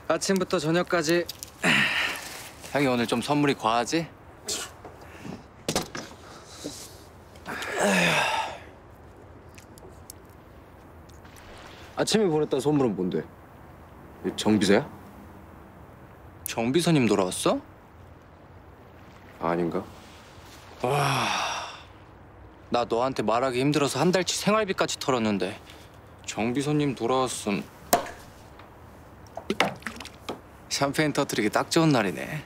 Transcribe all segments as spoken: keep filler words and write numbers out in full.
아침부터 저녁까지. 형이 오늘 좀 선물이 과하지? 아침에 보냈던 선물은 뭔데? 정비서야? 정비서님 돌아왔어? 아닌가? 나 너한테 말하기 힘들어서 한 달치 생활비까지 털었는데 정비서님 돌아왔음. 샴페인 터뜨리기 딱 좋은 날이네.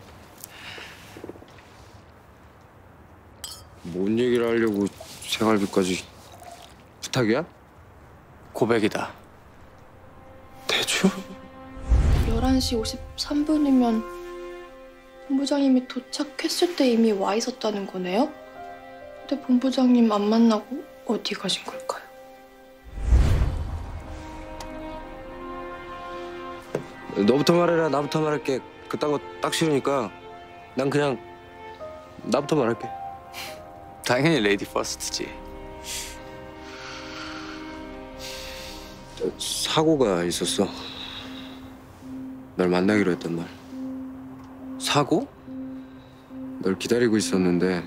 뭔 얘기를 하려고 생활비까지. 부탁이야? 고백이다. 대출? 열한 시 오십삼 분이면 본부장님이 도착했을 때 이미 와 있었다는 거네요? 근데 본부장님 안 만나고 어디 가신 걸까요? 너부터 말해라. 나부터 말할게. 그딴 거 딱 싫으니까 난 그냥 나부터 말할게. 당연히 레이디 퍼스트지. 사고가 있었어. 널 만나기로 했던 날. 사고? 널 기다리고 있었는데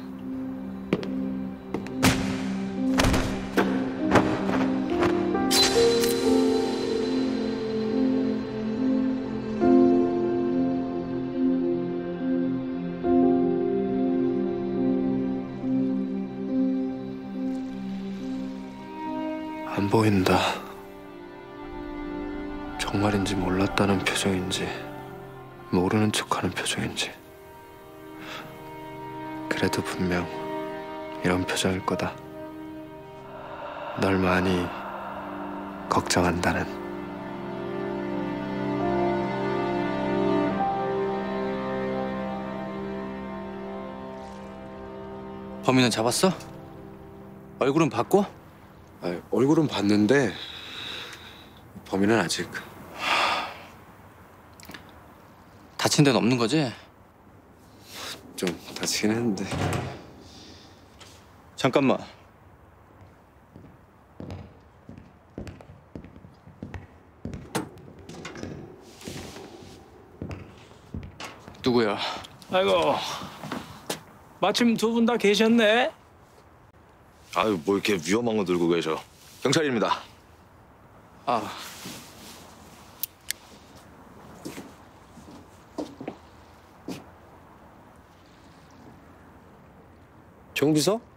안 보인다. 정말인지 몰랐다는 표정인지 모르는 척하는 표정인지. 그래도 분명 이런 표정일 거다. 널 많이 걱정한다는. 범인은 잡았어? 얼굴은 봤고? 아, 얼굴은 봤는데 범인은 아직. 다친 데는 없는 거지? 좀 다치긴 했는데. 잠깐만. 누구야? 아이고, 마침 두 분 다 계셨네. 아유, 뭐 이렇게 위험한 거 들고 계셔. 경찰입니다. 아, 정비서?